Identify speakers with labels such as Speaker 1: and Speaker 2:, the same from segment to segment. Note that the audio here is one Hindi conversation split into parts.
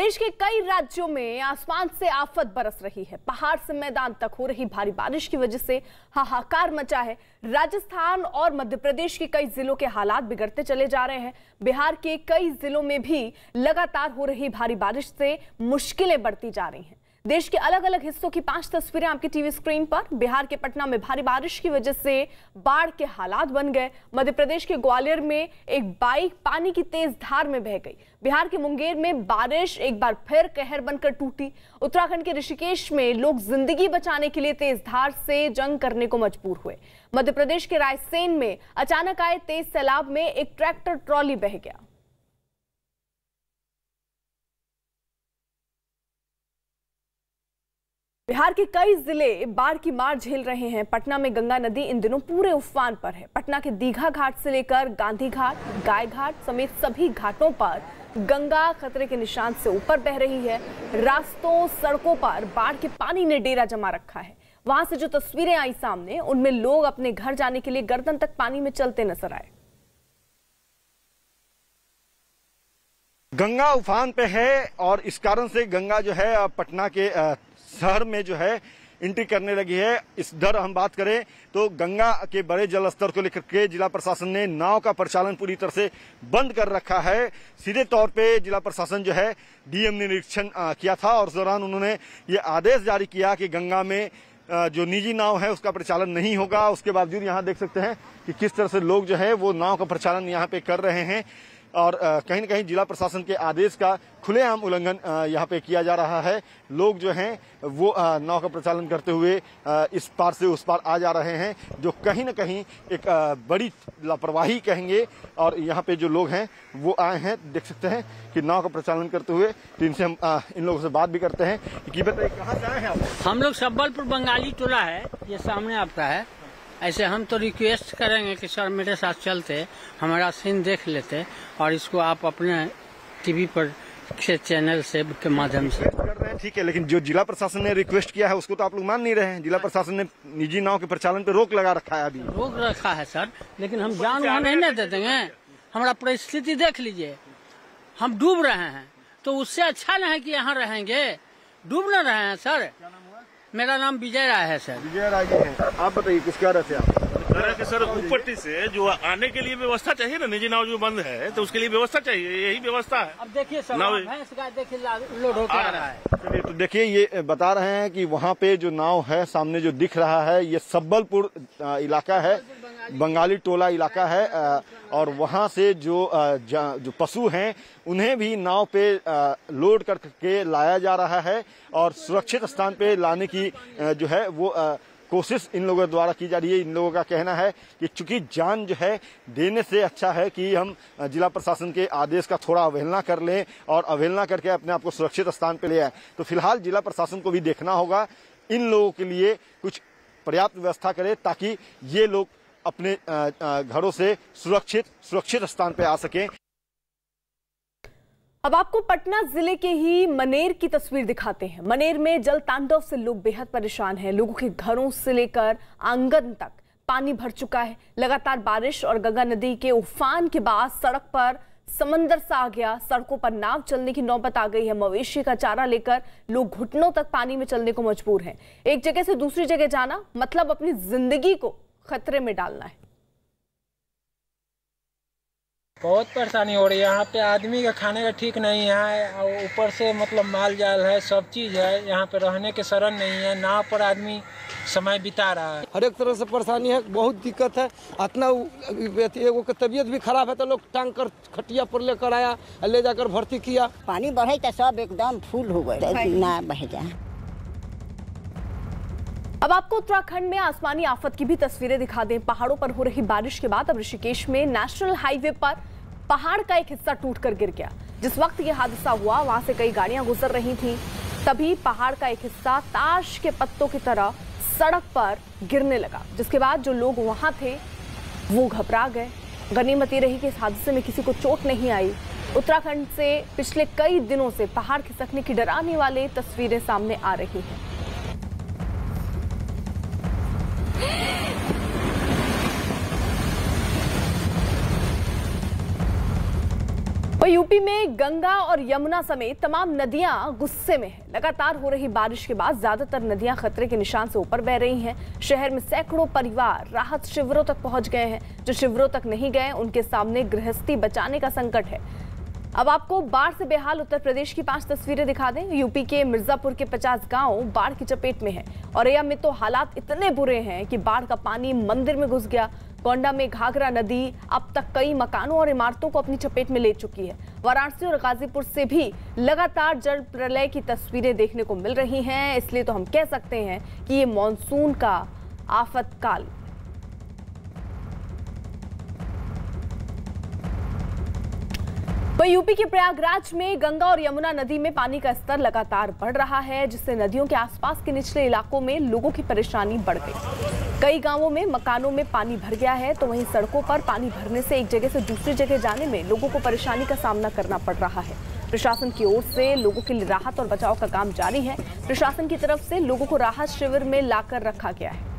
Speaker 1: देश के कई राज्यों में आसमान से आफत बरस रही है। पहाड़ से मैदान तक हो रही भारी बारिश की वजह से हाहाकार मचा है। राजस्थान और मध्य प्रदेश के कई जिलों के हालात बिगड़ते चले जा रहे हैं। बिहार के कई जिलों में भी लगातार हो रही भारी बारिश से मुश्किलें बढ़ती जा रही हैं। देश के अलग अलग हिस्सों की 5 तस्वीरें आपकी टीवी स्क्रीन पर। बिहार के पटना में भारी बारिश की वजह से बाढ़ के हालात बन गए। मध्य प्रदेश के ग्वालियर में एक बाइक पानी की तेज धार में बह गई। बिहार के मुंगेर में बारिश एक बार फिर कहर बनकर टूटी। उत्तराखंड के ऋषिकेश में लोग जिंदगी बचाने के लिए तेज धार से जंग करने को मजबूर हुए। मध्य प्रदेश के रायसेन में अचानक आए तेज सैलाब में एक ट्रैक्टर ट्रॉली बह गया। बिहार के कई जिले बाढ़ की मार झेल रहे हैं। पटना में गंगा नदी इन दिनों पूरे उफान पर है। पटना के दीघा घाट से लेकर गांधी घाट, गाय घाट समेत सभी घाटों पर गंगा खतरे के निशान से ऊपर बह रही है। रास्तों, सड़कों पर बाढ़ के पानी ने डेरा जमा रखा है। वहां से जो तस्वीरें आई सामने, उनमें लोग अपने घर जाने के लिए गर्दन तक पानी में चलते नजर आए।
Speaker 2: गंगा उफान पे है और इस कारण से गंगा जो है पटना के शहर में जो है एंट्री करने लगी है। इस दर हम बात करें तो गंगा के बड़े जल स्तर को लेकर के जिला प्रशासन ने नाव का परिचालन पूरी तरह से बंद कर रखा है। सीधे तौर पे जिला प्रशासन जो है डीएम ने निरीक्षण किया था और उस दौरान उन्होंने ये आदेश जारी किया कि गंगा में जो निजी नाव है उसका परिचालन नहीं होगा। उसके बावजूद यहाँ देख सकते हैं कि किस तरह से लोग जो है वो नाव का परिचालन यहाँ पे कर रहे हैं और कहीं न कहीं जिला प्रशासन के आदेश का खुलेआम उल्लंघन यहाँ पे किया जा रहा है। लोग जो हैं वो नाव का प्रचालन करते हुए इस पार से उस पार आ जा रहे हैं, जो कहीं न कहीं एक बड़ी लापरवाही कहेंगे। और यहाँ पे जो लोग हैं वो आए हैं, देख सकते हैं कि नाव का प्रचालन करते हुए। तो इनसे हम इन लोगों से बात भी करते हैं कि बताइए कहाँ से आए हैं आप?
Speaker 3: हम लोग सबलपुर बंगाली टोला है, ये सामने आपका है। ऐसे हम तो रिक्वेस्ट करेंगे कि सर मेरे साथ चलते, हमारा सीन देख लेते और इसको आप अपने टीवी पर के चैनल से के माध्यम से
Speaker 2: कर रहे हैं। ठीक है, लेकिन जो जिला प्रशासन ने रिक्वेस्ट किया है उसको तो आप लोग मान नहीं रहे हैं। जिला प्रशासन ने निजी नाव के परिचालन पे रोक लगा रखा है। अभी
Speaker 3: रोक रखा है सर, लेकिन हम जान वहाँ नहीं दे देंगे। हमारा परिस्थिति देख लीजिए, हम डूब रहे हैं, तो उससे अच्छा नहीं है कि यहाँ रहेंगे। डूब न रहे हैं सर। मेरा नाम विजय राय है सर।
Speaker 2: विजय राय जी हैं। आप बताइए किस कारण से आप?
Speaker 4: कि सर ऊपर से जो आने के लिए व्यवस्था चाहिए ना, निजी नाव जो बंद है तो उसके लिए व्यवस्था चाहिए, यही व्यवस्था है।
Speaker 3: अब देखिए सर, भैंस गाय देखिए लोड होकर आ रहा है।
Speaker 2: चलिए, तो देखिए ये बता रहे हैं कि वहाँ पे जो नाव है सामने जो दिख रहा है ये सबलपुर इलाका है, बंगाली टोला इलाका है। और वहाँ से जो पशु हैं उन्हें भी नाव पे लोड करके लाया जा रहा है और सुरक्षित स्थान पे लाने की जो है वो कोशिश इन लोगों द्वारा की जा रही है। इन लोगों का कहना है कि चूंकि जान जो है देने से अच्छा है कि हम जिला प्रशासन के आदेश का थोड़ा अवहेलना कर लें और अवहेलना करके अपने आप को सुरक्षित स्थान पर ले आए। तो फिलहाल जिला प्रशासन को भी देखना होगा, इन लोगों के लिए कुछ पर्याप्त व्यवस्था करे ताकि ये लोग अपने घरों से सुरक्षित स्थान पर आ सकें।
Speaker 1: अब आपको पटना जिले के ही मनेर की तस्वीर दिखाते हैं। मनेर में जल तांडव से लोग बेहद परेशान हैं। लोगों के घरों से लेकर आंगन तक पानी भर चुका है। लगातार बारिश और गंगा नदी के उफान के बाद सड़क पर समंदर सा आ गया। सड़कों पर नाव चलने की नौबत आ गई है। मवेशी का चारा लेकर लोग घुटनों तक पानी में चलने को मजबूर हैं। एक जगह से दूसरी जगह जाना मतलब अपनी जिंदगी को खतरे में डालना है।
Speaker 5: बहुत परेशानी हो रही है। यहाँ पे आदमी का खाने का ठीक नहीं है, ऊपर से मतलब माल जाल है, सब चीज़ है। यहाँ पे रहने के शरण नहीं है। नाव पर आदमी समय बिता रहा है।
Speaker 6: हर एक तरह से परेशानी है, बहुत दिक्कत है। इतना एगो की तबीयत भी खराब है तो लोग टांग कर खटिया पर लेकर आया, ले जाकर भर्ती किया।
Speaker 7: पानी बढ़े तो सब एकदम फुल हो गए, ना बह जाए।
Speaker 1: अब आपको उत्तराखंड में आसमानी आफत की भी तस्वीरें दिखा दें। पहाड़ों पर हो रही बारिश के बाद अब ऋषिकेश में नेशनल हाईवे पर पहाड़ का एक हिस्सा टूटकर गिर गया। जिस वक्त यह हादसा हुआ वहां से कई गाड़ियां गुजर रही थीं, तभी पहाड़ का एक हिस्सा ताश के पत्तों की तरह सड़क पर गिरने लगा, जिसके बाद जो लोग वहां थे वो घबरा गए। गनीमत ये रही कि इस हादसे में किसी को चोट नहीं आई। उत्तराखंड से पिछले कई दिनों से पहाड़ खिसकने की डराने वाली तस्वीरें सामने आ रही हैं। वहीं यूपी में गंगा और यमुना समेत तमाम नदियां गुस्से में हैं। लगातार हो रही बारिश के बाद ज्यादातर नदियां खतरे के निशान से ऊपर बह रही हैं। शहर में सैकड़ों परिवार राहत शिविरों तक पहुंच गए हैं। जो शिविरों तक नहीं गए उनके सामने गृहस्थी बचाने का संकट है। अब आपको बाढ़ से बेहाल उत्तर प्रदेश की 5 तस्वीरें दिखा दें। यूपी के मिर्जापुर के 50 गांव बाढ़ की चपेट में हैं। औरैया में तो हालात इतने बुरे हैं कि बाढ़ का पानी मंदिर में घुस गया। गोंडा में घाघरा नदी अब तक कई मकानों और इमारतों को अपनी चपेट में ले चुकी है। वाराणसी और गाजीपुर से भी लगातार जल प्रलय की तस्वीरें देखने को मिल रही हैं। इसलिए तो हम कह सकते हैं कि ये मॉनसून का आफतकाल। वहीं यूपी के प्रयागराज में गंगा और यमुना नदी में पानी का स्तर लगातार बढ़ रहा है, जिससे नदियों के आसपास के निचले इलाकों में लोगों की परेशानी बढ़ गई। कई गांवों में मकानों में पानी भर गया है, तो वहीं सड़कों पर पानी भरने से एक जगह से दूसरी जगह जाने में लोगों को परेशानी का सामना करना पड़ रहा है। प्रशासन की ओर से लोगों के लिए राहत और बचाव का काम जारी है। प्रशासन की तरफ से लोगों को राहत शिविर में लाकर रखा गया है।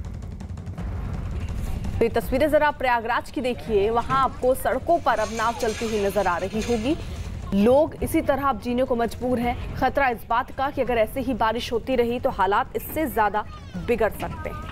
Speaker 1: तो ये तस्वीरें जरा प्रयागराज की देखिए। वहां आपको सड़कों पर अब नाव चलती हुई नजर आ रही होगी। लोग इसी तरह अब जीने को मजबूर हैं। खतरा इस बात का कि अगर ऐसे ही बारिश होती रही तो हालात इससे ज्यादा बिगड़ सकते हैं।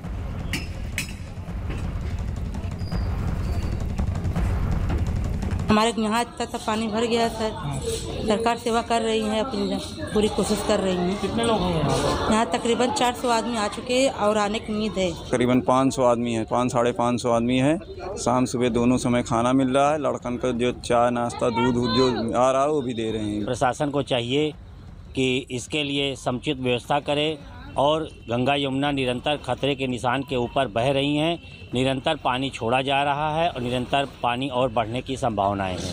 Speaker 8: हमारे यहाँ तक पानी भर गया सर। सरकार सेवा कर रही है, अपनी पूरी कोशिश कर रही है।
Speaker 9: कितने लोग हैं
Speaker 8: यहाँ तकरीबन 400 आदमी आ चुके हैं और आने की उम्मीद है।
Speaker 10: करीबन 500 आदमी है, 500-550 आदमी है। शाम सुबह दोनों समय खाना मिल रहा है। लड़कन का जो चाय नाश्ता दूध जो आ रहा है वो भी दे रहे हैं।
Speaker 9: प्रशासन को चाहिए कि इसके लिए समुचित व्यवस्था करे और गंगा यमुना निरंतर खतरे के निशान के ऊपर बह रही हैं। निरंतर पानी छोड़ा जा रहा है और निरंतर पानी और बढ़ने की संभावनाएं हैं।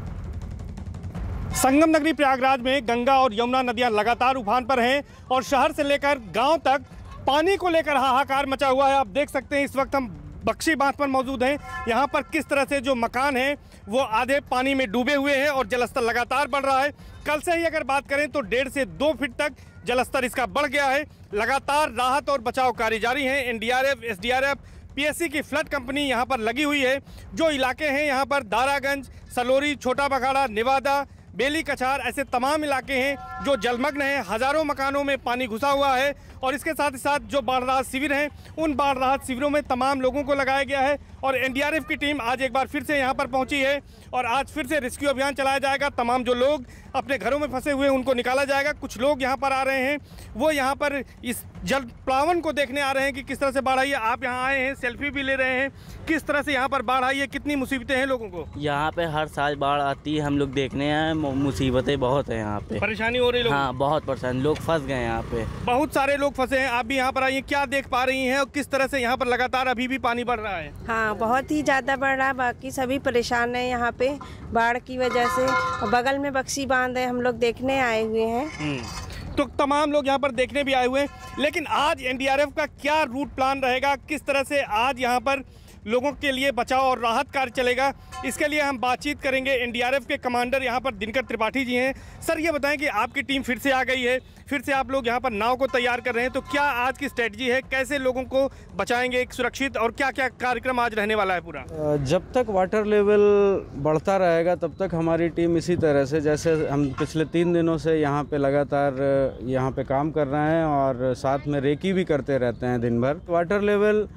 Speaker 11: संगम नगरी प्रयागराज में गंगा और यमुना नदियां लगातार उफान पर हैं और शहर से लेकर गांव तक पानी को लेकर हाहाकार मचा हुआ है। आप देख सकते हैं इस वक्त हम बख्शी बांध पर मौजूद हैं। यहाँ पर किस तरह से जो मकान हैं वो आधे पानी में डूबे हुए हैं और जलस्तर लगातार बढ़ रहा है। कल से ही अगर बात करें तो 1.5 से 2 फीट तक जलस्तर इसका बढ़ गया है। लगातार राहत और बचाव कार्य जारी है। एनडीआरएफ, एसडीआरएफ, पीएससी की फ्लड कंपनी यहाँ पर लगी हुई है। जो इलाके हैं यहाँ पर दारागंज, सलोरी, छोटा बखाड़ा, निवादा, बेली कछार ऐसे तमाम इलाके हैं जो जलमग्न हैं। हजारों मकानों में पानी घुसा हुआ है और इसके साथ ही साथ जो बाढ़ राहत शिविर हैं उन बाढ़ राहत शिविरों में तमाम लोगों को लगाया गया है। और एनडीआरएफ की टीम आज एक बार फिर से यहाँ पर पहुँची है और आज फिर से रेस्क्यू अभियान चलाया जाएगा। तमाम जो लोग अपने घरों में फंसे हुए उनको निकाला जाएगा। कुछ लोग यहाँ पर आ रहे हैं, वो यहाँ पर इस जल प्लावन को देखने आ रहे हैं कि किस तरह से बाढ़ आई है। आप यहाँ आए हैं, सेल्फी भी ले रहे हैं। किस तरह से यहाँ पर बाढ़ आई है, कितनी मुसीबतें हैं लोगों को?
Speaker 12: यहाँ पे हर साल बाढ़ आती है, हम लोग देखने आए, मुसीबतें बहुत है यहाँ पे।
Speaker 11: परेशानी हो रही है?
Speaker 12: हाँ, बहुत परेशानी, लोग फंस गए यहाँ पे।
Speaker 11: बहुत सारे लोग फंसे हैं। आप भी यहाँ पर आइए, क्या देख पा रही हैं और किस तरह से यहाँ पर लगातार अभी भी पानी बढ़ रहा है?
Speaker 13: हाँ, बहुत ही ज़्यादा बढ़ रहा है। बाकी सभी परेशान हैं यहाँ पे बाढ़ की वजह से। बगल में बख्शी बांध है, हम लोग देखने आए हुए हैं।
Speaker 11: तो तमाम लोग यहाँ पर देखने भी आए हुए हैं। लेकिन आज एनडीआरएफ का क्या रूट प्लान रहेगा, किस तरह से आज यहाँ पर लोगों के लिए बचाव और राहत कार्य चलेगा, इसके लिए हम बातचीत करेंगे। एनडीआरएफ के कमांडर यहाँ पर दिनकर त्रिपाठी जी हैं। सर, ये बताएं कि आपकी टीम फिर से आ गई है, फिर से आप लोग यहाँ पर नाव को तैयार कर रहे हैं, तो क्या आज की स्ट्रेटजी है, कैसे लोगों को बचाएंगे एक सुरक्षित, और क्या क्या कार्यक्रम आज रहने वाला है पूरा?
Speaker 14: जब तक वाटर लेवल बढ़ता रहेगा तब तक हमारी टीम इसी तरह से, जैसे हम पिछले 3 दिनों से यहाँ पे लगातार यहाँ पे काम कर रहे हैं और साथ में रेकी भी करते रहते हैं दिन भर। वाटर लेवल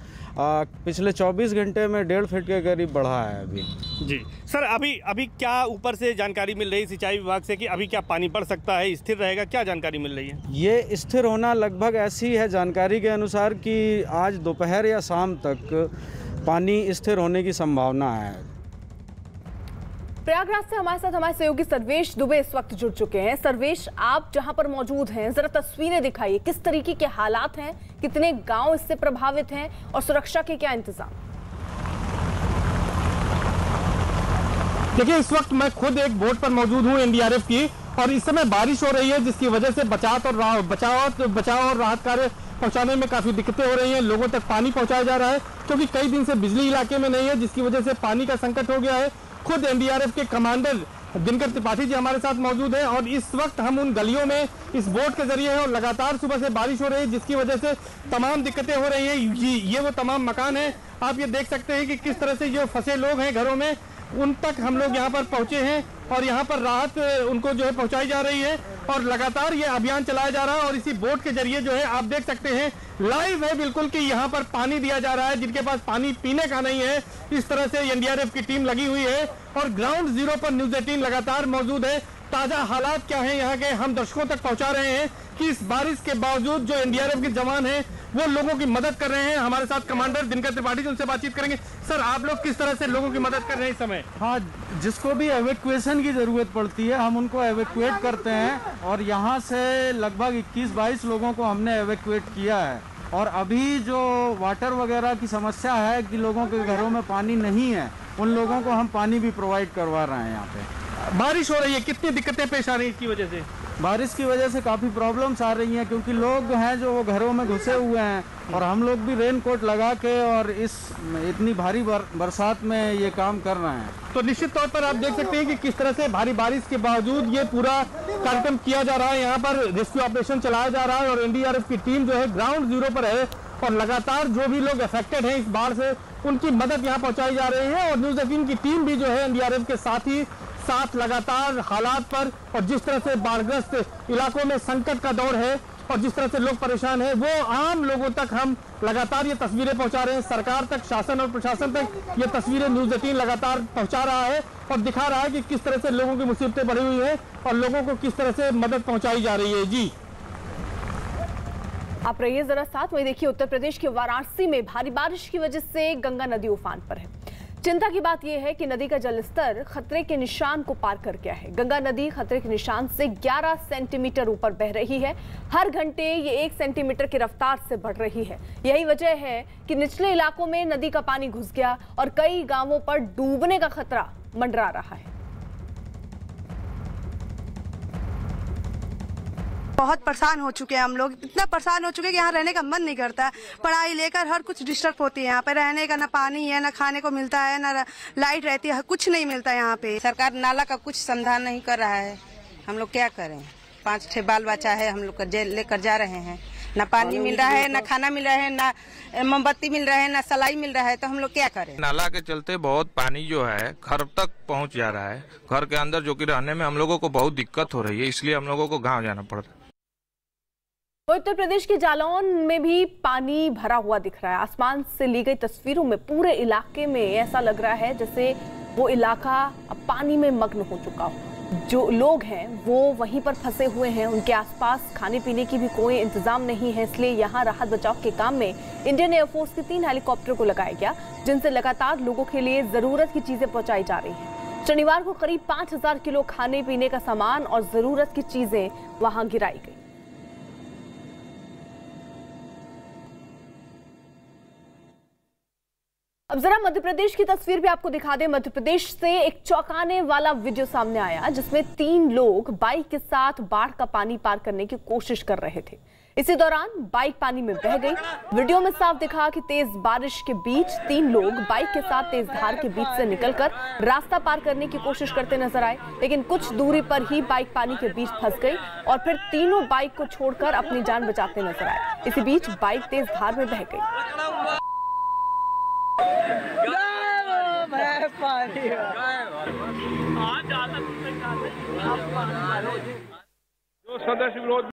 Speaker 14: पिछले 24 घंटे में 1.5 फीट के करीब बढ़ा है अभी।
Speaker 11: जी सर, अभी क्या ऊपर से जानकारी मिल रही है सिंचाई विभाग से कि अभी क्या पानी बढ़ सकता है, स्थिर रहेगा, क्या जानकारी मिल रही है?
Speaker 14: ये स्थिर होना लगभग ऐसी है जानकारी के अनुसार कि आज दोपहर या शाम तक पानी स्थिर होने की संभावना है।
Speaker 1: प्रयागराज से हमारे साथ हमारे सहयोगी सर्वेश दुबे इस वक्त जुड़ चुके हैं। सर्वेश, आप जहां पर मौजूद हैं, जरा तस्वीरें दिखाइए, किस तरीके के हालात हैं, कितने गांव इससे प्रभावित हैं और सुरक्षा के क्या इंतजाम?
Speaker 11: देखिए, इस वक्त मैं खुद एक बोट पर मौजूद हूं एनडीआरएफ की, और इस समय बारिश हो रही है जिसकी वजह से बचाव और राहत कार्य पहुंचाने में काफी दिक्कतें हो रही हैं। लोगों तक पानी पहुंचाया जा रहा है क्योंकि कई दिन से बिजली इलाके में नहीं है, जिसकी वजह से पानी का संकट हो गया है। खुद एनडीआरएफ के कमांडर दिनकर त्रिपाठी जी हमारे साथ मौजूद हैं और इस वक्त हम उन गलियों में इस बोट के जरिए हैं और लगातार सुबह से बारिश हो रही है जिसकी वजह से तमाम दिक्कतें हो रही हैं। ये वो तमाम मकान हैं, आप ये देख सकते हैं कि किस तरह से जो फंसे लोग हैं घरों में, उन तक हम लोग यहाँ पर पहुंचे हैं और यहाँ पर राहत उनको जो है पहुंचाई जा रही है और लगातार ये अभियान चलाया जा रहा है। और इसी बोट के जरिए जो है आप देख सकते हैं, लाइव है बिल्कुल कि यहाँ पर पानी दिया जा रहा है। जिनके पास पानी पीने का नहीं है, इस तरह से एनडीआरएफ की टीम लगी हुई है और ग्राउंड जीरो पर न्यूज़ 18 लगातार मौजूद है। ताजा हालात क्या है यहाँ के हम दर्शकों तक पहुंचा रहे हैं कि इस बारिश के बावजूद जो एनडीआरएफ के जवान हैं वो लोगों की मदद कर रहे हैं। हमारे साथ कमांडर दिनकर त्रिपाठी जी, उनसे बातचीत करेंगे। सर, आप लोग किस तरह से लोगों की मदद कर रहे हैं इस समय?
Speaker 14: हाँ, जिसको भी एवेक्यूएशन की ज़रूरत पड़ती है हम उनको एवेक्यूएट करते हैं और यहाँ से लगभग 21-22 लोगों को हमने एवेक्यूएट किया है। और अभी जो वाटर वगैरह की समस्या है कि लोगों के घरों में पानी नहीं है, उन लोगों को हम पानी भी प्रोवाइड करवा रहे हैं। यहाँ पे
Speaker 11: बारिश हो रही है, कितनी दिक्कतें पेश आ रही है इसकी वजह से?
Speaker 14: बारिश की वजह से काफ़ी प्रॉब्लम्स आ रही हैं क्योंकि लोग हैं जो वो घरों में घुसे हुए हैं और हम लोग भी रेन कोट लगा के और इस इतनी भारी बरसात में ये काम कर रहे हैं।
Speaker 11: तो निश्चित तौर पर आप देख सकते हैं कि किस तरह से भारी बारिश के बावजूद ये पूरा कार्यक्रम किया जा रहा है। यहाँ पर रेस्क्यू ऑपरेशन चलाया जा रहा है और एनडीआरएफ की टीम जो है ग्राउंड जीरो पर है और लगातार जो भी लोग अफेक्टेड हैं इस बाढ़ से उनकी मदद यहाँ पहुँचाई जा रही है। और न्यूज़ 18 की टीम भी जो है एनडीआरएफ के साथ लगातार हालात पर और जिस तरह से बाढ़ग्रस्त इलाकों में संकट का दौर है और जिस तरह से लोग परेशान हैं, वो आम लोगों तक हम लगातार ये तस्वीरें पहुंचा रहे हैं। सरकार तक, शासन और प्रशासन तक ये तस्वीरें न्यूज़ 18 लगातार पहुंचा रहा है और दिखा रहा है कि किस तरह से लोगों की मुसीबतें बढ़ी हुई है और लोगों को किस तरह से मदद पहुंचाई जा रही है। जी,
Speaker 1: आप रहिए जरा साथ। वही देखिए, उत्तर प्रदेश के वाराणसी में भारी बारिश की वजह से गंगा नदी उफान पर है। चिंता की बात यह है कि नदी का जलस्तर खतरे के निशान को पार कर गया है। गंगा नदी खतरे के निशान से 11 सेंटीमीटर ऊपर बह रही है। हर घंटे ये 1 सेंटीमीटर की रफ्तार से बढ़ रही है। यही वजह है कि निचले इलाकों में नदी का पानी घुस गया और कई गांवों पर डूबने का खतरा मंडरा रहा है।
Speaker 15: बहुत परेशान हो चुके हैं हम लोग, इतना परेशान हो चुके हैं कि यहाँ रहने का मन नहीं करता। पढ़ाई लेकर हर कुछ डिस्टर्ब होती है यहाँ पे, रहने का ना पानी है, ना खाने को मिलता है, ना लाइट रहती है, कुछ नहीं मिलता यहाँ पे।
Speaker 16: सरकार नाला का कुछ समाधान नहीं कर रहा है, हम लोग क्या करें? 5-6 बाल बच्चा है, हम लोग लेकर जा रहे हैं, ना पानी मिल रहा है, ना खाना मिल रहा है, ना मोमबत्ती मिल रहा है, ना सलाई मिल रहा है, तो हम लोग क्या करें?
Speaker 17: नाला के चलते बहुत पानी जो है घर तक पहुँच जा रहा है। घर के अंदर जो कि रहने में हम लोगों को बहुत दिक्कत हो रही है, इसलिए हम लोगों को गाँव जाना पड़ता है।
Speaker 1: उत्तर प्रदेश के जालौन में भी पानी भरा हुआ दिख रहा है। आसमान से ली गई तस्वीरों में पूरे इलाके में ऐसा लग रहा है जैसे वो इलाका अब पानी में मग्न हो चुका हो। जो लोग हैं वो वहीं पर फंसे हुए हैं, उनके आसपास खाने पीने की भी कोई इंतजाम नहीं है। इसलिए यहाँ राहत बचाव के काम में इंडियन एयरफोर्स के 3 हेलीकॉप्टर को लगाया गया, जिनसे लगातार लोगों के लिए जरूरत की चीजें पहुंचाई जा रही हैं। शनिवार को करीब 5000 किलो खाने पीने का सामान और जरूरत की चीजें वहां गिराई गई। अब जरा मध्य प्रदेश की तस्वीर भी आपको दिखा दें। मध्य प्रदेश से एक चौंकाने वाला वीडियो सामने आया जिसमें 3 लोग बाइक के साथ बाढ़ का पानी पार करने की कोशिश कर रहे थे। इसी दौरान बाइक पानी में बह गई। वीडियो में साफ दिखा कि तेज बारिश के बीच 3 लोग बाइक के साथ तेज धार के बीच से निकलकर रास्ता पार करने की कोशिश करते नजर आए, लेकिन कुछ दूरी पर ही बाइक पानी के बीच फंस गई और फिर तीनों बाइक को छोड़कर अपनी जान बचाते नजर आए। इसी बीच बाइक तेज धार में बह गई।
Speaker 18: जो सदस्य विरोध